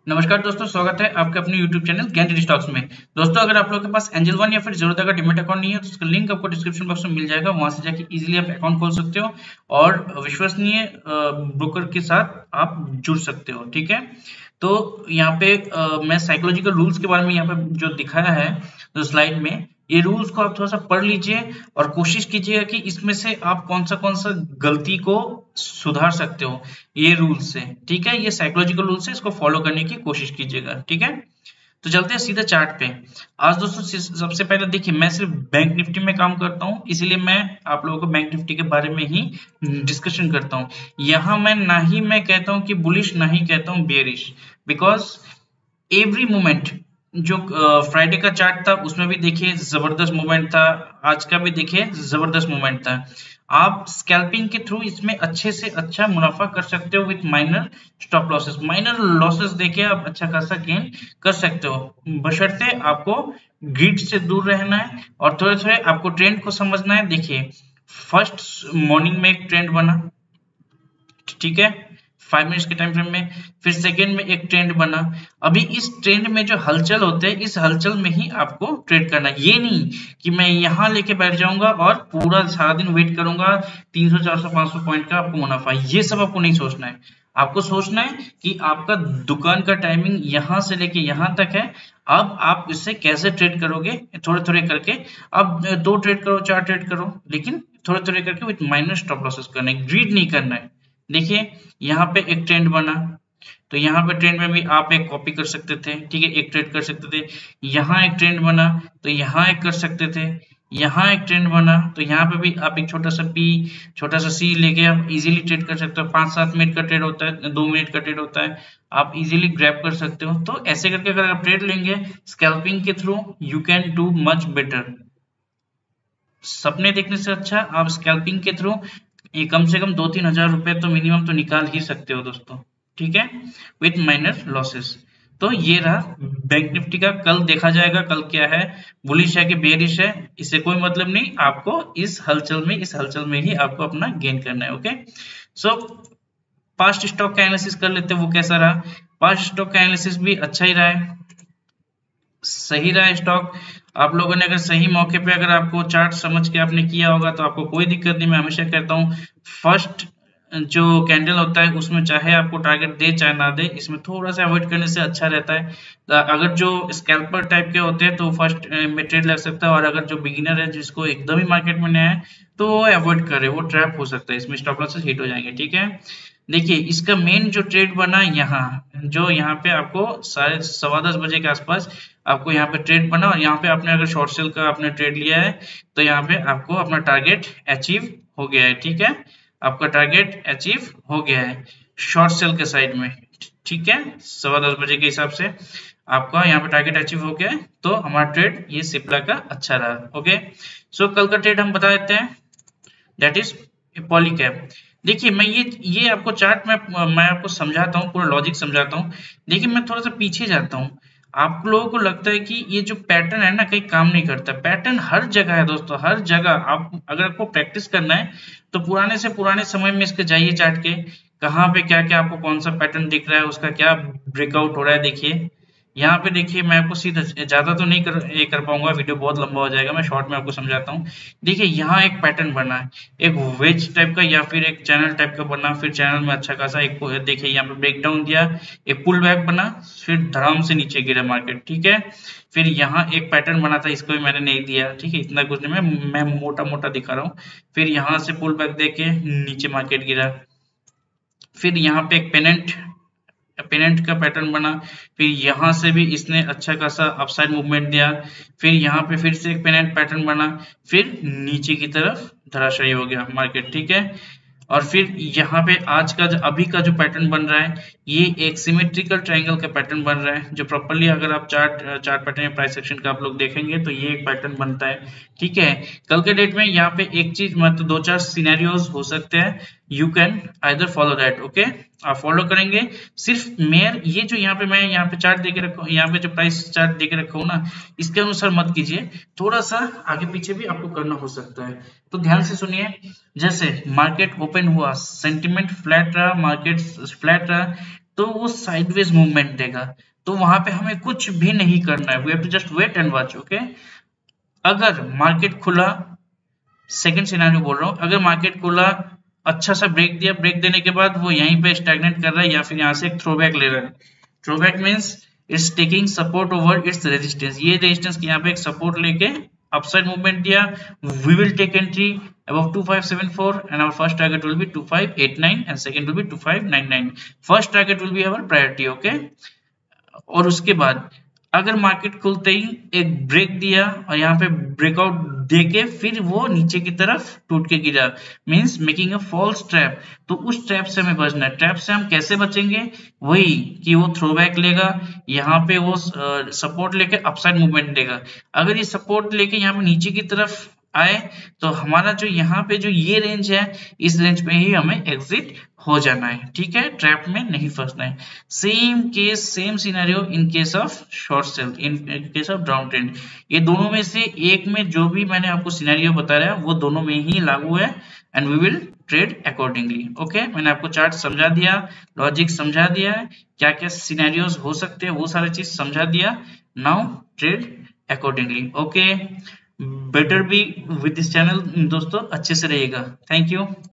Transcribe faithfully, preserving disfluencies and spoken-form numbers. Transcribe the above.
नमस्कार दोस्तों, स्वागत है आपके अपने YouTube channel Gyan Daily Stocks में। दोस्तों, अगर आप लोगों के पास एंजल वन या फिर ज़ीरोधा का डीमैट अकाउंट नहीं है तो उसका लिंक आपको डिस्क्रिप्शन बॉक्स में मिल जाएगा। वहां से जाके इजीली आप अकाउंट खोल सकते हो और विश्वसनीय ब्रोकर के साथ आप जुड़ सकते हो। ठीक है, तो यहाँ पे आ, मैं साइकोलॉजिकल रूल्स के बारे में यहाँ पे जो दिखाया है तो स्लाइड में, ये रूल्स को आप थोड़ा सा पढ़ लीजिए और कोशिश कीजिएगा कि इसमें से आप कौन सा कौन सा गलती को सुधार सकते हो ये रूल्स से। ठीक है, ये साइकोलॉजिकल रूल्स है, इसको फॉलो करने की कोशिश कीजिएगा। ठीक है, तो चलते हैं सीधा चार्ट पे। आज दोस्तों सबसे पहले देखिए, मैं सिर्फ बैंक निफ्टी में काम करता हूँ, इसीलिए मैं आप लोगों को बैंक निफ्टी के बारे में ही डिस्कशन करता हूँ। यहाँ मैं ना ही मैं कहता हूँ कि बुलिश, ना ही कहता हूँ बेरिश, बिकॉज एवरी मोमेंट जो फ्राइडे का चार्ट था उसमें भी देखिए जबरदस्त मूवमेंट था, आज का भी देखिए जबरदस्त मूवमेंट था। आप स्कैल्पिंग के थ्रू इसमें अच्छे से अच्छा मुनाफा कर सकते हो with minor stop losses. Minor losses देके आप अच्छा खासा गेन कर सकते हो, बशर्ते आपको ग्रिड से दूर रहना है और थोड़े थोड़े आपको ट्रेंड को समझना है। देखिए, फर्स्ट मॉर्निंग में एक ट्रेंड बना, ठीक है, फाइव मिनट्स के टाइम फ्रेम में, फिर सेकेंड में एक ट्रेंड बना। अभी इस ट्रेंड में जो हलचल होते हैं, इस हलचल में ही आपको ट्रेड करना है। ये नहीं कि मैं यहाँ लेके बैठ जाऊंगा और पूरा सारा दिन वेट करूंगा तीन सौ चार सौ पांच सौ पॉइंट का आपको मुनाफा। ये सब आपको नहीं सोचना है। आपको सोचना है कि आपका दुकान का टाइमिंग यहाँ से लेके यहाँ तक है, अब आप इससे कैसे ट्रेड करोगे थोड़े थोड़े करके। अब दो ट्रेड करो, चार ट्रेड करो, लेकिन थोड़े थोड़े करके विथ माइनर स्टॉप लॉसेस करना है, ग्रीड नहीं करना है। देखिए, यहाँ पे एक ट्रेंड बना, तो यहाँ पे ट्रेंड में भी आप एक कॉपी कर सकते थे, ठीक है, एक ट्रेड कर सकते थे। यहाँ एक ट्रेंड बना तो यहाँ एक कर सकते थे, यहाँ एक ट्रेंड बना तो यहाँ पे भी आप एक छोटा सा पी, छोटा सा सी लेके आप इजीली ट्रेड कर सकते हो। पांच सात मिनट का ट्रेड होता है, दो मिनट का ट्रेड होता है, आप इजीली ग्रैब कर सकते हो। तो ऐसे करके अगर आप ट्रेड लेंगे स्कैल्पिंग के through, you can do much better. सपने देखने से अच्छा आप स्कैल्पिंग के थ्रू ये कम से कम दो तीन हजार रुपए तो मिनिमम तो निकाल ही सकते हो दोस्तों। ठीक है, विथ माइनर लॉसेस। तो ये रहा बैंक निफ्टी का। कल देखा जाएगा कल क्या है, बुलिश है कि बेरिश है, इससे कोई मतलब नहीं। आपको इस हलचल में इस हलचल में ही आपको अपना गेन करना है। ओके, सो पास्ट स्टॉक का एनालिसिस कर लेते हैं, वो कैसा रहा। पास्ट स्टॉक का एनालिसिस भी अच्छा ही रहा है, सही रहा है स्टॉक। आप लोगों ने अगर सही मौके पे अगर आपको चार्ट समझ के आपने किया होगा तो आपको कोई दिक्कत नहीं। मैं हमेशा कहता हूँ फर्स्ट जो कैंडल होता है उसमें चाहे आपको टारगेट दे चाहे ना दे, इसमें थोड़ा सा अवॉइड करने से अच्छा रहता है। अगर जो स्कैल्पर टाइप के होते हैं तो फर्स्ट में ट्रेड लग सकता है, और अगर जो बिगिनर है जिसको एकदम ही मार्केट में नया है तो वो अवॉइड करे, वो ट्रैप हो सकता है, इसमें स्टॉप लॉसेस हिट हो जाएंगे। ठीक है, देखिए इसका मेन जो ट्रेड बना यहाँ, जो यहाँ पे आपको साढ़े सवा दस बजे के आसपास आपको यहाँ पे ट्रेड बना, और यहाँ पे आपने अगर शॉर्ट सेल का आपने ट्रेड लिया है तो यहाँ पे आपको अपना टारगेट अचीव हो गया है। ठीक है, आपका टारगेट अचीव हो गया है शॉर्ट सेल के साइड में। ठीक है, सवा दस बजे के हिसाब से आपका यहाँ पे टारगेट अचीव हो गया है, तो हमारा ट्रेड ये सिप्ला का अच्छा रहा। ओके, सो कल का ट्रेड हम बता देते हैं, दैट इज पॉलीकैब। देखिए, मैं ये ये आपको चार्ट में मैं आपको समझाता हूँ, पूरा लॉजिक समझाता हूँ। देखिए, मैं थोड़ा सा पीछे जाता हूँ। आप लोगों को लगता है कि ये जो पैटर्न है ना कहीं काम नहीं करता। पैटर्न हर जगह है दोस्तों, हर जगह। आप अगर आपको प्रैक्टिस करना है तो पुराने से पुराने समय में इसके जाइए, चार्ट के कहाँ पे क्या क्या आपको कौन सा पैटर्न दिख रहा है, उसका क्या ब्रेकआउट हो रहा है। देखिए यहाँ पे, देखिए मैं आपको सीधा ज्यादा तो नहीं कर ये कर पाऊंगा, वीडियो बहुत लंबा हो जाएगा, मैं शॉर्ट में आपको समझाता हूँ। देखिए यहाँ एक पैटर्न बना है, एक वेज टाइप का या फिर एक चैनल टाइप का बना, फिर चैनल में अच्छा खासा एक देखिए यहाँ पे ब्रेकडाउन दिया, एक पुल बैक बना, फिर धड़ाम से नीचे गिरा मार्केट। ठीक है, फिर यहाँ एक पैटर्न बना था, इसको भी मैंने नहीं दिया। ठीक है, इतना कुछ नहीं, मैं मैं मोटा मोटा दिखा रहा हूँ। फिर यहाँ से पुल बैक दे के नीचे मार्केट गिरा, फिर यहाँ पे एक पेनेंट पेनेंट का पैटर्न बना, फिर यहाँ से भी इसने अच्छा खासा अपसाइड मूवमेंट दिया, फिर यहाँ पे फिर से एक पेनेंट पैटर्न बना, फिर नीचे की तरफ धराशायी हो गया मार्केट। ठीक है, और फिर यहाँ पे आज का जो अभी का जो पैटर्न बन रहा है, ये एक सिमेट्रिकल ट्रायंगल का पैटर्न बन रहा है, जो प्रॉपर्ली अगर आप चार्ट चार्ट पैटर्न या प्राइस सेक्शन का आप लोग देखेंगे तो ये एक पैटर्न बनता है। ठीक है, कल के डेट में यहाँ पे एक चीज मतलब दो चार सिनेरियोज हो सकते हैं, you can either follow that. Okay, आप फॉलो करेंगे। सिर्फ मेयर ये जो यहाँ पे मैं यहाँ पे चार्ट देके रखा हूँ, यहाँ पे जो प्राइस चार्ट देके रखा हूँ ना, इसके अनुसार मत कीजिए, थोड़ा सा आगे पीछे भी आपको करना हो सकता है। तो ध्यान से सुनिए, जैसे मार्केट ओपन हुआ, सेंटिमेंट फ्लैट रहा, मार्केट फ्लैट रहा, तो वो साइडवेज मूवमेंट देगा, तो वहां पे हमें कुछ भी नहीं करना है, we have to just wait and watch. Okay, अगर मार्केट खुला, सेकंड सिनेरियो बोल रहा हूँ, अगर मार्केट खुला अच्छा सा ब्रेक दिया, ब्रेक देने के बाद वो यहीं पे स्टैग्नेट कर रहा है या फिर यहाँ से एक थ्रोबैक ले रहा है, throwback means it's taking support over its resistance, ये रेजिस्टेंस के यहाँ पे एक सपोर्ट लेके अपसाइड मूवमेंट दिया, we will take entry above two five seven four and our first target will be two five eight nine and second will be two five nine nine. First target will be our priority. Okay, और उसके बाद अगर market खुलते ही एक break दिया और यहाँ पे ब्रेकआउट देके फिर वो नीचे की तरफ टूट के गिरा, means making a false trap, तो उस ट्रैप से हमें बचना है। ट्रैप से हम कैसे बचेंगे, वही कि वो थ्रोबैक लेगा, यहाँ पे वो सपोर्ट लेके अपसाइड मूवमेंट देगा, अगर ये सपोर्ट लेके यहाँ पे नीचे की तरफ आए तो हमारा जो यहाँ पे जो ये रेंज है, इस रेंज पे ही हमें एग्जिट हो जाना है, ठीक है, ट्रैप में नहीं फंसना है। Same case same scenario in case of short sell, in case of down trend, ये दोनों में से एक में जो भी मैंने आपको सिनेरियो बता रहा है वो दोनों में ही लागू है, and we will trade accordingly. Okay, मैंने आपको चार्ट समझा दिया, लॉजिक समझा दिया है, क्या क्या सिनेरियोज हो सकते हैं वो सारी चीज समझा दिया, now trade accordingly. Okay, better be with this channel दोस्तों, अच्छे से रहिएगा, थैंक यू।